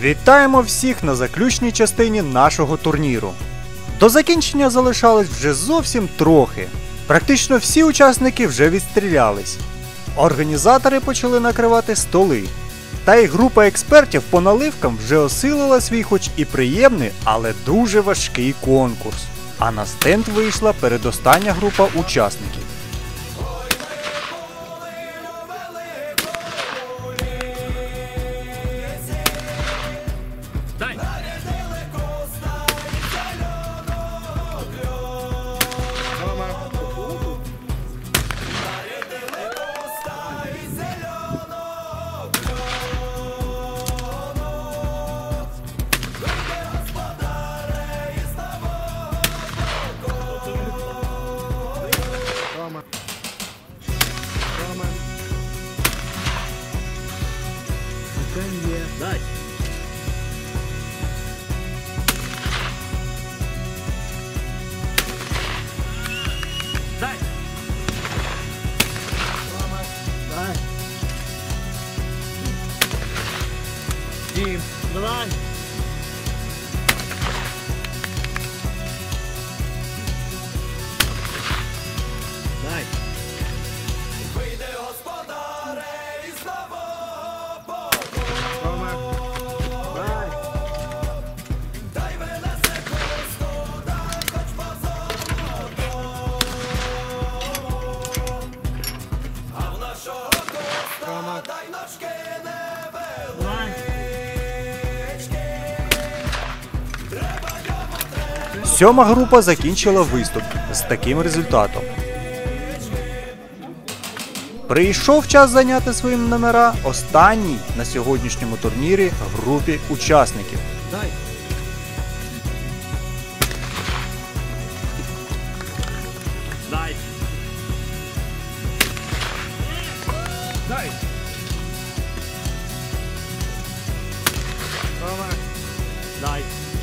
Вітаємо всіх на заключній частині нашого турніру. До закінчення залишалось вже зовсім трохи. Практично всі учасники вже відстрілялись. Організатори почали накривати столи. Та й група експертів по наливкам вже осилила свій хоч і приємний, але дуже важкий конкурс. А на стенд вийшла передостання група учасників. Дай. Дай. Дай. Дим, давай. Дай. Вийди, господаре, і знову. Сьома група закінчила виступ з таким результатом. Прийшов час зайняти свої номера останній на сьогоднішньому турнірі групі учасників. Дай. Дай. Дай. Рома. Дай.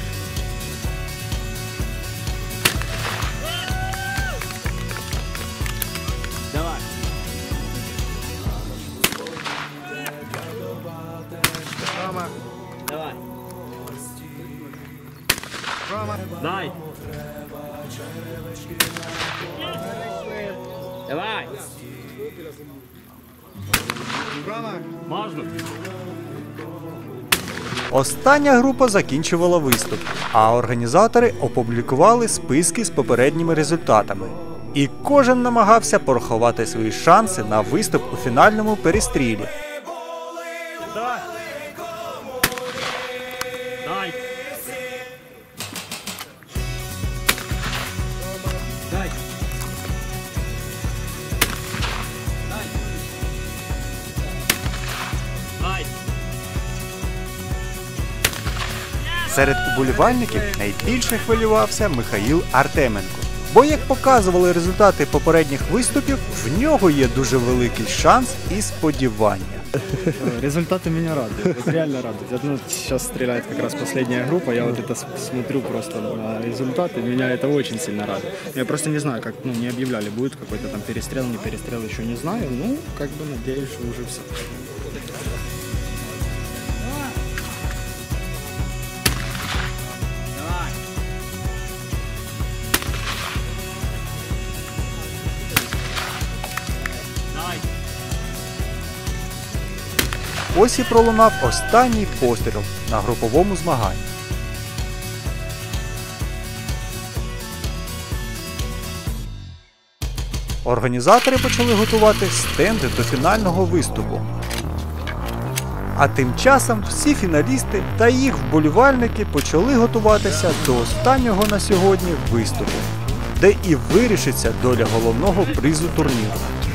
Давай. Рома. Давай. Рома. Дай. Давай. Рома. Можна. Остання група закінчувала виступ, а організатори опублікували списки з попередніми результатами. І кожен намагався порахувати свої шанси на виступ у фінальному перестрілі. Давай. Дай. Дай. Дай. Дай. Серед уболівальників найбільше хвилювався Михаїл Артеменко. Бо, як показували результати попередніх виступів, в нього є дуже великий шанс і сподівання. Результаты меня радуют, реально радуют. Ну, сейчас стреляет как раз последняя группа, я вот это смотрю просто на результаты, меня это очень сильно радует. Я просто не знаю, как, ну, не объявляли, будет какой-то там перестрел, не перестрел, еще не знаю, ну, как бы надеюсь, что уже все. Ось і пролунав останній постріл на груповому змаганні. Організатори почали готувати стенди до фінального виступу. А тим часом всі фіналісти та їх вболівальники почали готуватися до останнього на сьогодні виступу, де і вирішиться доля головного призу турніру.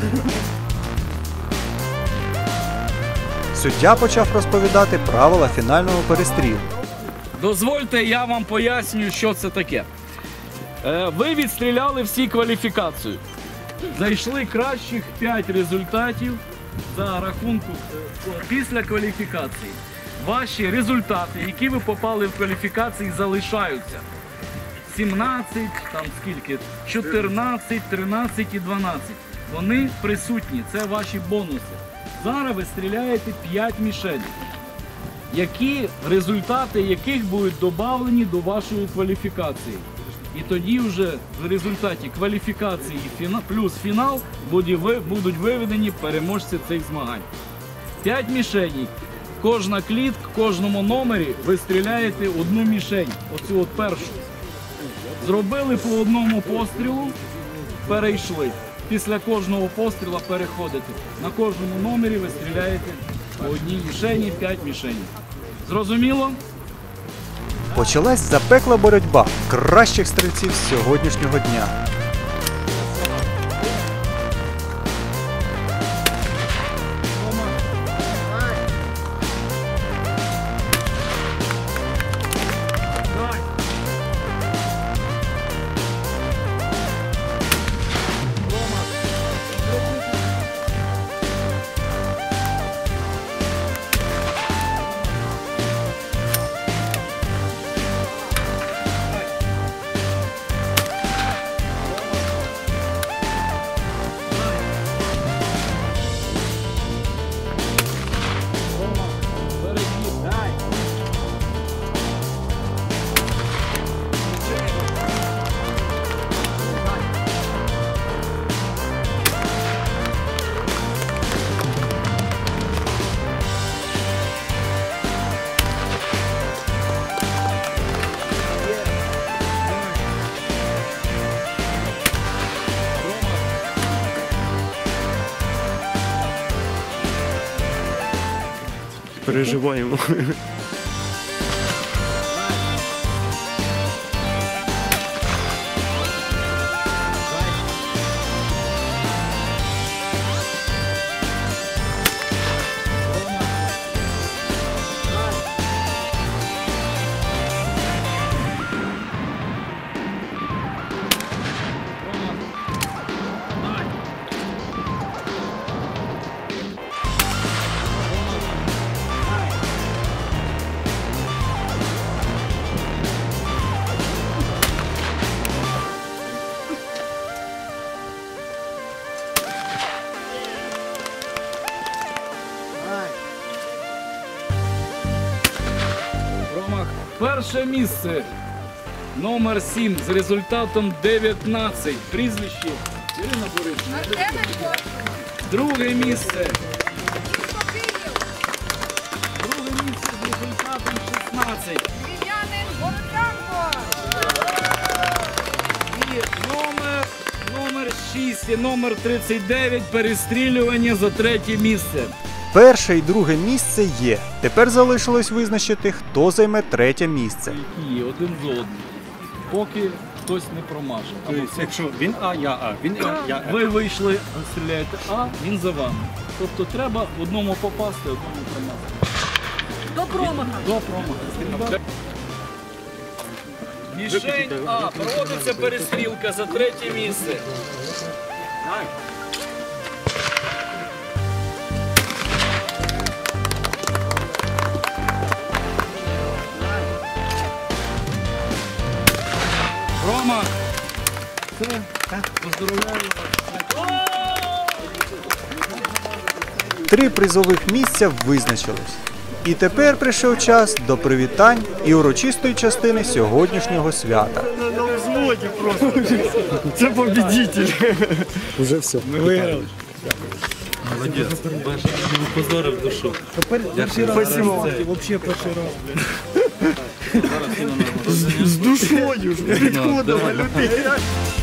Суддя почав розповідати правила фінального перестрілу. Дозвольте, я вам поясню, що це таке. Ви відстріляли всі кваліфікацію. Зайшли кращих 5 результатів за рахунку після кваліфікації. Ваші результати, які ви попали в кваліфікації, залишаються. 17, там скільки? 14, 13 і 12. Вони присутні, це ваші бонуси. Зараз ви стріляєте 5 мішеней. які результати яких будуть додавлені до вашої кваліфікації. І тоді вже в результаті кваліфікації плюс фінал будуть виведені переможці цих змагань. 5 мішеней. Кожна клітка, в кожному номері ви стріляєте одну мішень, оцю от першу. Зробили по одному пострілу, перейшли. Після кожного постріла переходите. На кожному номері ви стріляєте по одній мішені, 5 мішеней. Зрозуміло? Почалась запекла боротьба кращих стрільців сьогоднішнього дня. Переживаємо. Промах. Перше місце. Номер 7 з результатом 19. Прізвище Ірина Борисівна. Друге місце. Друге місце з результатом 16. Вів'янин Городянко. І номер 6 і номер 39 перестрілювання за третє місце. Перше і друге місце є. Тепер залишилось визначити, хто займе третє місце. Які один з одним. Поки хтось не промаже. Або Якщо він А, я А. Він А, я А. ви вийшли, стріляєте А, він за вами. Тобто треба одному попасти, одному промазати. До промаха. До промаху. Мішень А. Проводиться перестрілка за третє місце. Рома, все, поздоровляю вас. 3 призових місця визначилось. І тепер прийшов час до привітань і урочистої частини сьогоднішнього свята. На взводі просто. Це победитель. Уже все. Ми виграли. Молодець. Бачиш, не позорив душу. Спасибо. Вообще перший раз. З душою ж. Приходила людина.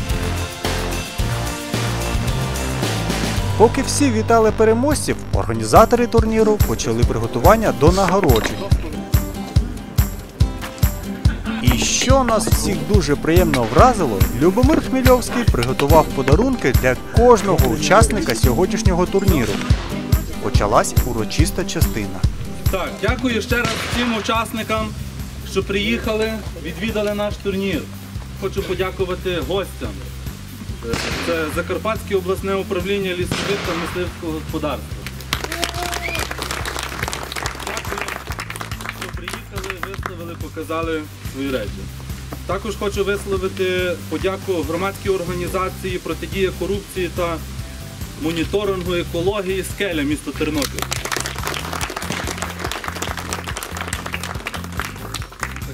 Поки всі вітали переможців, організатори турніру почали приготування до нагородження. І що нас всіх дуже приємно вразило, Любомир Хмельовський приготував подарунки для кожного учасника сьогоднішнього турніру. Почалась урочиста частина. Так, дякую ще раз всім учасникам, що приїхали, відвідали наш турнір. Хочу подякувати гостям. Це Закарпатське обласне управління лісових та мисливського господарства. Дякую, що приїхали, виставили, показали свої речі. Також хочу висловити подяку громадській організації протидія корупції та моніторингу екології «Скеля» місто Тернопіль.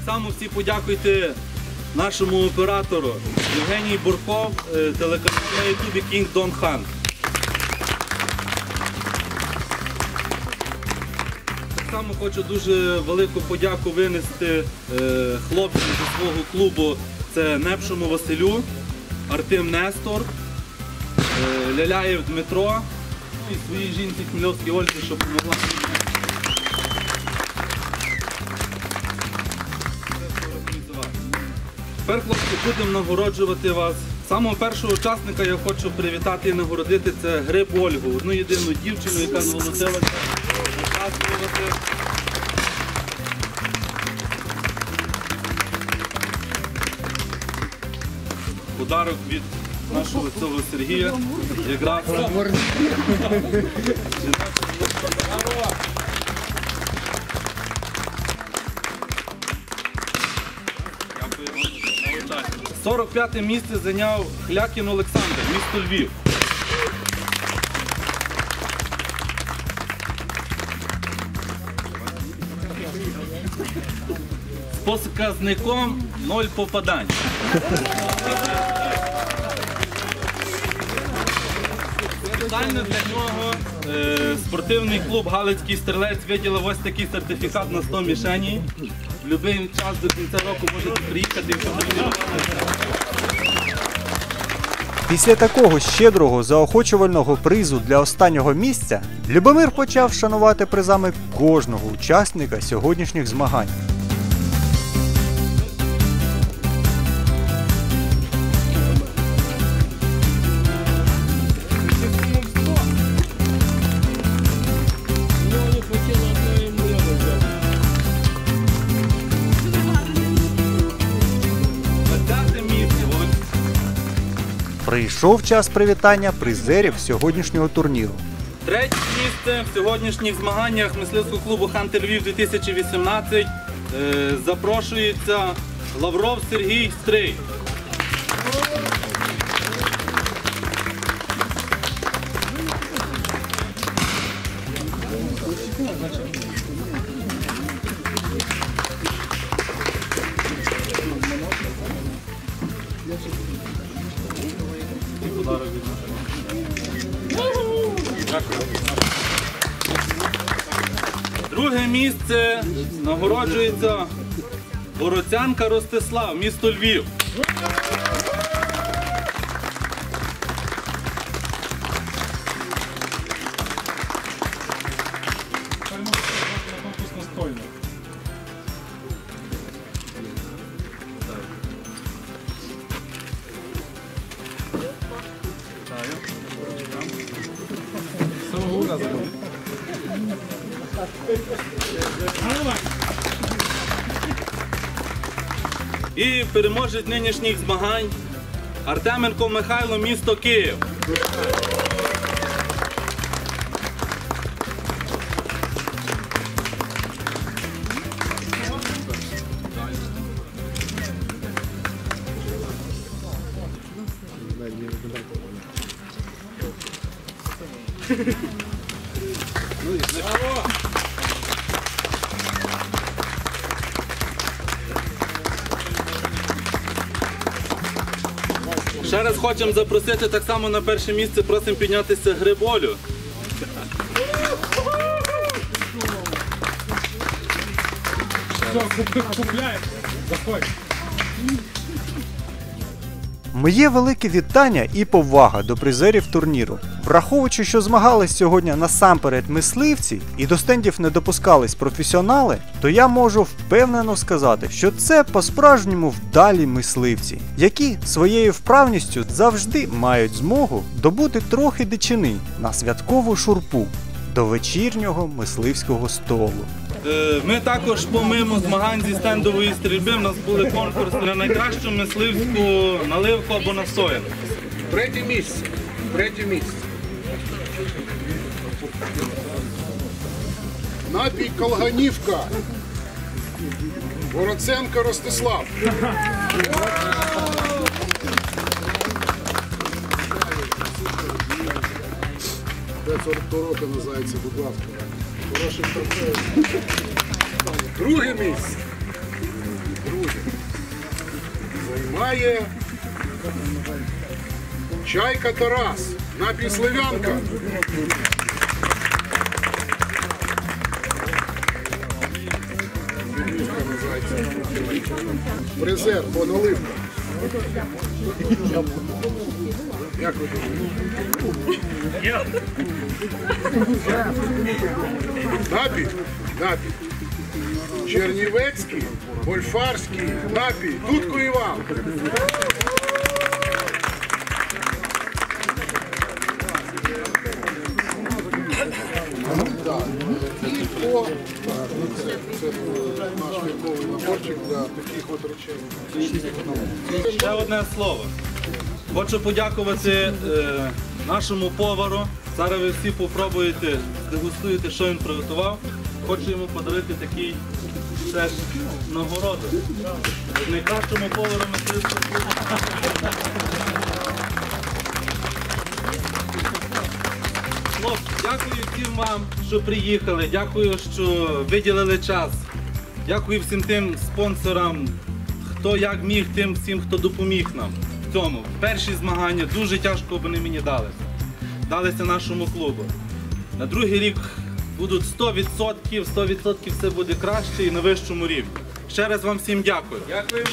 само всі подякуйте нашому оператору Євгеній Бурков, телеканал на ютубі King Don Hunt. Так само хочу дуже велику подяку винести хлопцям зі свого клубу. Це Непшому Василю, Артем Нестор, Ляляєв Дмитро і своїй жінці Хмельовській Ользі, що допомогла. Тепер, хлопці, будемо нагороджувати вас. Самого першого учасника я хочу привітати і нагородити. Це Гриб Ольгу, одну єдину дівчину, яка зголосилася участвувати. Подарок від нашого цього Сергія. Якраз. Дякую. 45-те місце зайняв Хлякін Олександр, місто Львів. З показником 0 попадань. Спеціально для нього спортивний клуб Галицький стрілець виділив ось такий сертифікат на 100 мішені. В будь-який час до кінця року можете приїхати і фотографувати. Після такого щедрого заохочувального призу для останнього місця Любомир почав шанувати призами кожного учасника сьогоднішніх змагань. Прийшов час привітання призерів сьогоднішнього турніру. Третє місце в сьогоднішніх змаганнях мисливського клубу «Хантер Львів 2018» запрошується Лавров Сергій Стрий. Друге місце нагороджується Бороцянка Ростислав, місто Львів. І переможець нинішніх змагань Артеменко Михайло, місто Київ. Ще раз хочемо запросити так само на перше місце, просимо піднятися Гриболю. Моє велике вітання і повага до призерів турніру. Враховуючи, що змагались сьогодні насамперед мисливці і до стендів не допускались професіонали, то я можу впевнено сказати, що це по-справжньому вдалі мисливці, які своєю вправністю завжди мають змогу добути трохи дичини на святкову шурпу до вечірнього мисливського столу. Ми також помимо змагань зі стендової стрільби, в нас були конкурси на найкращу мисливську наливку або настоянку. Третє місце. Третє місце. Напій Колганівка. Бороценко Ростислав. 42 роки називається, будь ласка. Хороший трофей. Друге місце. має Чайка Тарас, напій Слив'янка. Призер по наливкам. Як ви думаєте? Напій? Напій. Чернівецький, Больфарський, напій, Дудко Іван. О, це наш вірковий наборчик для таких от речей. Ще одне слово. Хочу подякувати нашому повару. Зараз ви всі попробуєте, дегустуєте, що він приготував. Хочу йому подарити такий теж нагороду. Найкращому повару мисливського клубу. Хлопці, дякую всім вам, що приїхали. Дякую, що виділили час. Дякую всім тим спонсорам, хто як міг, тим всім, хто допоміг нам в цьому. Перші змагання дуже тяжко вони мені далися. Далися нашому клубу. На другий рік будуть 100% все буде краще і на вищому рівні. Ще раз вам всім дякую. Дякуємо.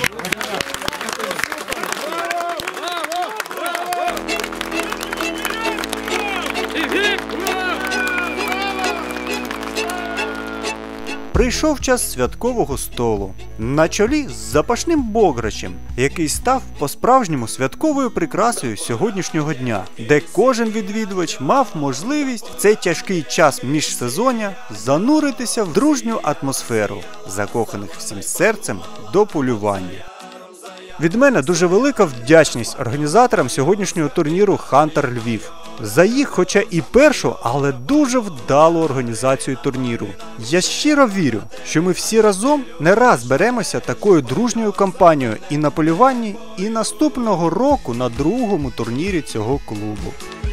Прийшов час святкового столу. На чолі з запашним бограчем, який став по-справжньому святковою прикрасою сьогоднішнього дня, де кожен відвідувач мав можливість в цей тяжкий час міжсезоння зануритися в дружню атмосферу, закоханих всім серцем до полювання. Від мене дуже велика вдячність організаторам сьогоднішнього турніру «Хантер Львів» за їх, хоча і першу, але дуже вдалу організацію турніру. Я щиро вірю, що ми всі разом не раз беремося такою дружньою кампанією і на полюванні, і наступного року на другому турнірі цього клубу.